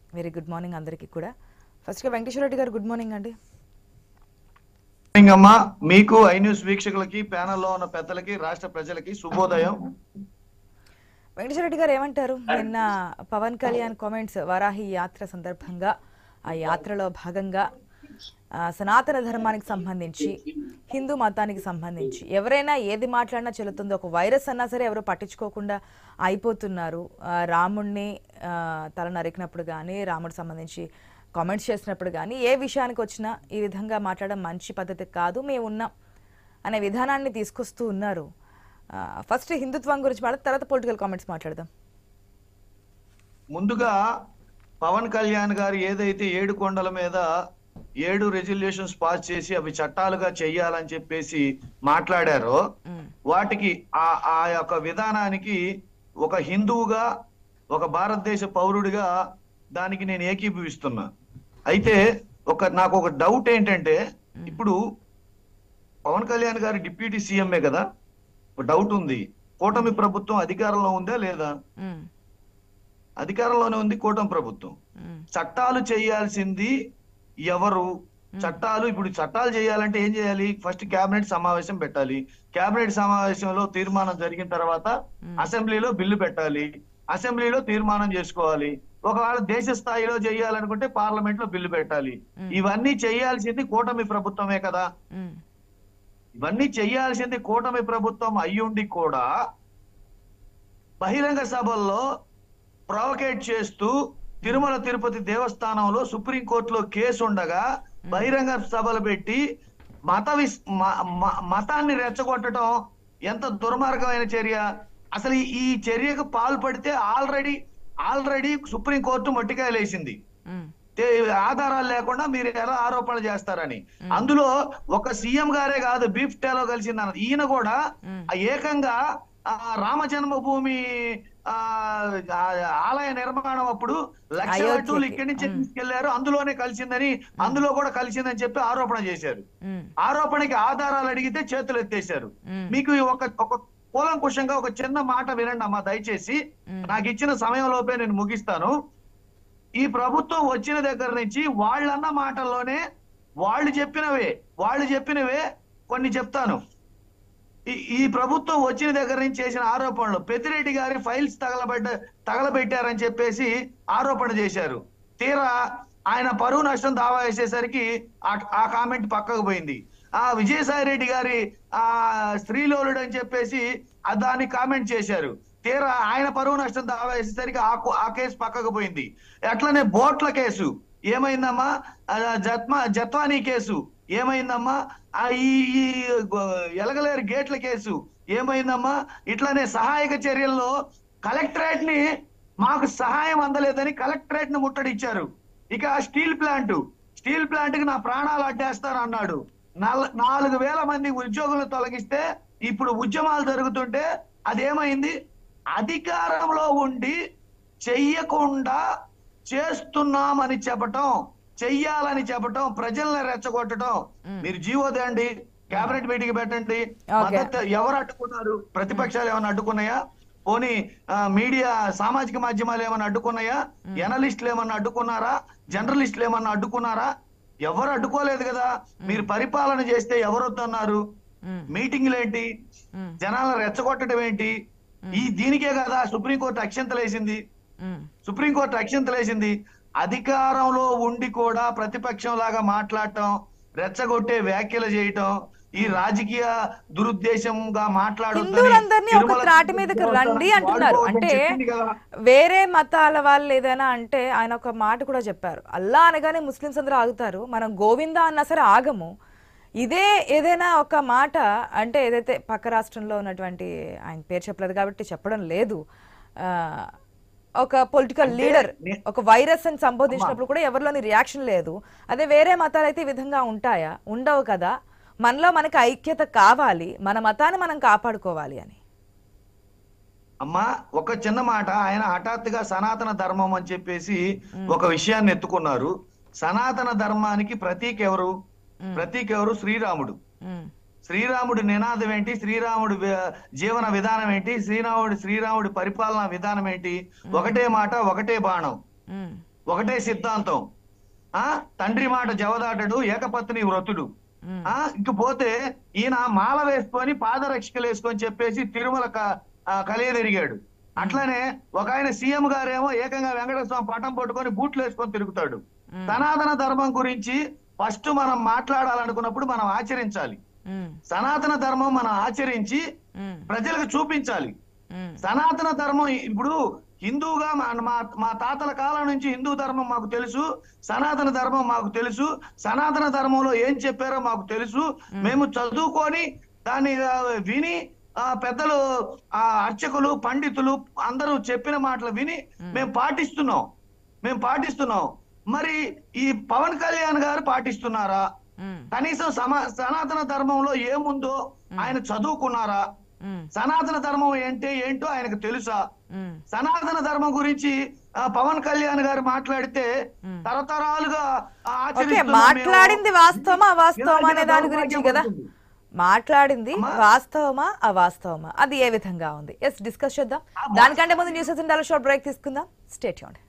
Very good morning అందరికీ కూడా. ఫస్ట్గా వెంకటేశ్వర రెడ్డి గారు గుడ్ మార్నింగ్ అండి. అమ్మా, మీకు ఐ న్యూస్ వీక్షకులకి, ప్యానెల్లో ఉన్న పెద్దలకి, రాష్ట్ర ప్రజలకి శుభోదయం. వెంకటేశ్వర రెడ్డి గారు ఏమంటారు? నిన్న పవన్ కళ్యాణ్ కామెంట్స్ వారాహి యాత్ర సందర్భంగా, ఆ యాత్రలో భాగంగా సనాతన ధర్మానికి సంబంధించి, హిందూ మతానికి సంబంధించి ఎవరైనా ఏది మాట్లాడినా చెల్లుతుందో, ఒక వైరస్ అన్నా సరే ఎవరు పట్టించుకోకుండా అయిపోతున్నారు. రాముడిని తల నరికినప్పుడు కానీ, రాముడు సంబంధించి కామెంట్స్ చేసినప్పుడు కానీ, ఏ విషయానికి వచ్చినా ఈ విధంగా మాట్లాడడం మంచి పద్ధతి కాదు, మేము ఉన్నాం అనే విధానాన్ని తీసుకొస్తూ ఉన్నారు. ఫస్ట్ హిందుత్వం గురించి మాట్లాడి తర్వాత పొలిటికల్ కామెంట్స్ మాట్లాడదాం. ముందుగా పవన్ కళ్యాణ్ గారు ఏదైతే 7 కొండల మీద 7 రెజల్యూషన్స్ పాస్ చేసి అవి చట్టాలుగా చెయ్యాలని చెప్పేసి మాట్లాడారో, వాటికి ఆ యొక్క విధానానికి ఒక హిందువుగా, ఒక భారతదేశ పౌరుడిగా దానికి నేను ఏకీభవిస్తున్నా. అయితే నాకు ఒక డౌట్ ఏంటంటే, ఇప్పుడు పవన్ కళ్యాణ్ గారు డిప్యూటీ సీఎంఏ కదా, డౌట్ ఉంది. కూటమి ప్రభుత్వం అధికారంలో ఉందా లేదా? అధికారంలోనే ఉంది కూటమి ప్రభుత్వం. చట్టాలు చేయాల్సింది ఎవరు? ఇప్పుడు చట్టాలు చేయాలంటే ఏం చేయాలి? ఫస్ట్ కేబినెట్ సమావేశం పెట్టాలి. కేబినెట్ సమావేశంలో తీర్మానం జరిగిన తర్వాత అసెంబ్లీలో బిల్లు పెట్టాలి. అసెంబ్లీలో తీర్మానం చేసుకోవాలి. ఒకవేళ దేశ స్థాయిలో చేయాలనుకుంటే పార్లమెంట్ లో బిల్లు పెట్టాలి. ఇవన్నీ చేయాల్సింది కూటమి ప్రభుత్వమే కదా. ఇవన్నీ చేయాల్సింది కూటమి ప్రభుత్వం అయ్యుండి కూడా బహిరంగ సభల్లో ప్రొవోకేట్ చేస్తూ, తిరుమల తిరుపతి దేవస్థానంలో సుప్రీంకోర్టులో కేసు ఉండగా బహిరంగ సభలు పెట్టి మతాన్ని రెచ్చగొట్టడం ఎంత దుర్మార్గమైన చర్య. అసలు ఈ చర్యకు పాల్పడితే ఆల్రెడీ సుప్రీంకోర్టు మొట్టికాయలేసింది. ఆధారాలు లేకుండా మీరు ఎలా ఆరోపణలు చేస్తారని. అందులో ఒక సీఎం గారే కాదు, బీఫ్ టేలో కలిసింది అన్నది. ఈయన కూడా ఏకంగా రామ జన్మభూమి ఆలయ నిర్మాణం అప్పుడు 1,00,000 లడ్డూలు ఇక్కడి నుంచి తీసుకెళ్లారు, అందులో కూడా కలిసిందని చెప్పి ఆరోపణ చేశారు. ఆరోపణకి ఆధారాలు అడిగితే చేతులు ఎత్తేశారు. మీకు ఒక కూలంకుషంగా ఒక చిన్న మాట వినండి అమ్మా దయచేసి. నాకు ఇచ్చిన సమయంలోపే నేను ముగిస్తాను. ఈ ప్రభుత్వం వచ్చిన దగ్గర నుంచి వాళ్ళన్న మాటల్లోనే వాళ్ళు చెప్పినవే కొన్ని చెప్తాను. ఈ ప్రభుత్వం వచ్చిన దగ్గర నుంచి చేసిన ఆరోపణలు, పెద్దిరెడ్డి గారి ఫైల్స్ తగలబెట్టారని చెప్పేసి ఆరోపణ చేశారు. తీరా ఆయన పరువు నష్టం దావా వేసేసరికి ఆ కామెంట్ పక్కకు పోయింది. విజయసాయి రెడ్డి గారి స్త్రీలోలుడు అని చెప్పేసి దాన్ని కామెంట్ చేశారు. తీరా ఆయన పరువు నష్టం దావా వేసేసరికి ఆ కేసు పక్కకు పోయింది. అట్లనే బోట్ల కేసు ఏమైందమ్మా? జత్వానీ కేసు ఏమైందమ్మా? ఈ ఎలగలేరు గేట్ల కేసు ఏమైందమ్మా? ఇట్లానే సహాయక చర్యల్లో కలెక్టరేట్ ని మాకు సహాయం అందలేదని కలెక్టరేట్ ని ముట్టడిచ్చారు. ఇక స్టీల్ ప్లాంట్ కి నా ప్రాణాలు అడ్డేస్తాను అన్నాడు. 4,000 మంది ఉద్యోగులను తొలగిస్తే ఇప్పుడు ఉద్యమాలు జరుగుతుంటే అదేమైంది? అధికారంలో ఉండి చెయ్యకుండా చేస్తున్నామని చెప్పటం, చెయ్యాలని చెప్పటం, ప్రజల్ని రెచ్చగొట్టడం. మీరు జీవో తేండి, కేబినెట్ మీటింగ్ పెట్టండి. మద్దతు ఎవరు అడ్డుకున్నారు? ప్రతిపక్షాలు ఏమైనా అడ్డుకున్నాయా? పోనీ మీడియా, సామాజిక మాధ్యమాలు ఏమైనా అడ్డుకున్నాయా? ఎనలిస్టులు ఏమన్నా అడ్డుకున్నారా? జర్నలిస్టులు ఏమన్నా అడ్డుకున్నారా? ఎవరు అడ్డుకోలేదు కదా. మీరు పరిపాలన చేస్తే ఎవరు వద్దన్నారు? మీటింగ్లు ఏంటి? జనాలను రెచ్చగొట్టడం ఏంటి? దీనికే కదా సుప్రీంకోర్టు అక్షంతలేసింది. అధికారంలో ఉండి కూడా ప్రతిపక్షం లాగా మాట్లాడటం, రెచ్చగొట్టే వ్యాఖ్యలు చేయటం, ఈ రాజకీయ దురుద్దేశంగా హిందువులందరినీ ఒక త్రాటి మీదకి రండి అంటున్నారు. అంటే వేరే మతాల వాళ్ళు ఏదైనా అంటే ఆయన ఒక మాట కూడా చెప్పారు, అల్లా అనగానే ముస్లింస్ అందరూ ఆగుతారు, మనం గోవిందా అన్నా సరే ఆగము. ఇదే ఏదైనా ఒక మాట అంటే, ఏదైతే పక్క రాష్ట్రంలో ఉన్నటువంటి, ఆయన పేరు చెప్పలేదు కాబట్టి చెప్పడం లేదు, ఒక పొలిటికల్ లీడర్ ఒక వైరస్ అని సంబోధించినప్పుడు కూడా ఎవరిలోని రియాక్షన్ లేదు. అదే వేరే మతాలు అయితే ఈ విధంగా ఉంటాయా? ఉండవు కదా. మనలో మనకి ఐక్యత కావాలి, మన మతాన్ని మనం కాపాడుకోవాలి అని. అమ్మా, ఒక చిన్న మాట. ఆయన హఠాత్తుగా సనాతన ధర్మం అని చెప్పేసి ఒక విషయాన్ని ఎత్తుకున్నారు. సనాతన ధర్మానికి ప్రతీక ఎవరు? శ్రీరాముడు. శ్రీరాముడి నినాదం ఏంటి? శ్రీరాముడి జీవన విధానం ఏంటి? శ్రీరాముడి పరిపాలనా విధానం ఏంటి? ఒకటే మాట, ఒకటే బాణం. ఒకటే సిద్ధాంతం. తండ్రి మాట జవదాటడు, ఏకపత్ని వ్రతుడు. ఇంకపోతే ఈయన మాల వేసుకొని పాదరక్షకలు వేసుకొని చెప్పేసి తిరుమల కలియదిరిగాడు. అట్లనే ఒక ఆయన సీఎం గారేమో ఏకంగా వెంకటేశ్వర స్వామి పటం పట్టుకొని బూట్లు వేసుకొని తిరుగుతాడు. సనాతన ధర్మం గురించి ఫస్ట్ మనం మాట్లాడాలనుకున్నప్పుడు మనం ఆచరించాలి. సనాతన ధర్మం మనం ఆచరించి ప్రజలకు చూపించాలి. సనాతన ధర్మం ఇప్పుడు హిందూగా మా తాతల కాలం నుంచి హిందూ ధర్మం మాకు తెలుసు, సనాతన ధర్మం మాకు తెలుసు, సనాతన ధర్మంలో ఏం చెప్పారో మాకు తెలుసు. మేము చదువుకొని దాన్ని విని పెద్దలు అర్చకులు పండితులు అందరూ చెప్పిన మాటలు విని మేము పాటిస్తున్నాం. మరి ఈ పవన్ కళ్యాణ్ గారు పాటిస్తున్నారా? కనీసం సనాతన ధర్మంలో ఏముందో ఆయన చదువుకున్నారా? సనాతన ధర్మం ఏంటో ఆయనకు తెలుసా? సనాతన ధర్మం గురించి పవన్ కళ్యాణ్ గారు మాట్లాడితే తరతరాలుగా మాట్లాడింది వాస్తవమా అవాస్తవమా అనే దాని గురించి కదా మాట్లాడింది. వాస్తవమా అవాస్తవమా అది ఏ విధంగా ఉంది? ఎస్, డిస్కస్ చేద్దాం. దానికంటే ముందు న్యూస్ షార్ట్ బ్రేక్ తీసుకుందాం. Stay tuned.